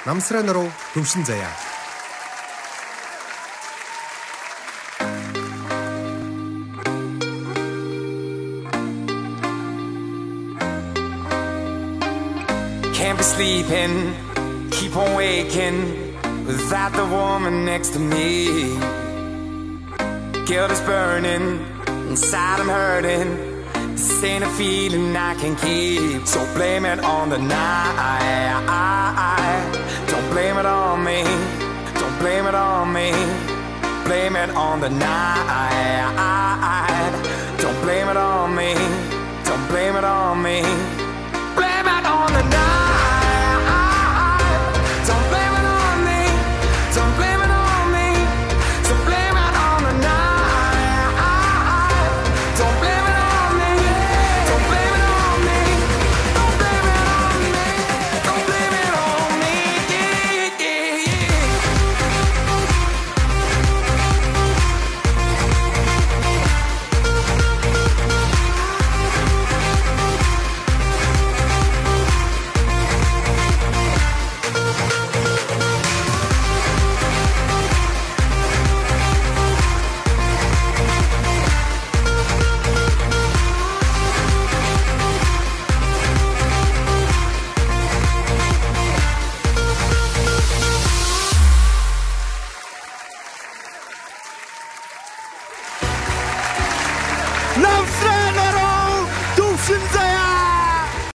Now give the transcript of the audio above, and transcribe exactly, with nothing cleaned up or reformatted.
Намсрын руу төвшин заяа. Can't be sleeping, keep on waking without the woman next to me. Guilt is burning, inside I'm hurting. This ain't a feeling I can keep. So blame it on the night. Don't blame it on me. Don't blame it on me. Blame it on the night. Don't blame it on me. Don't blame it on me.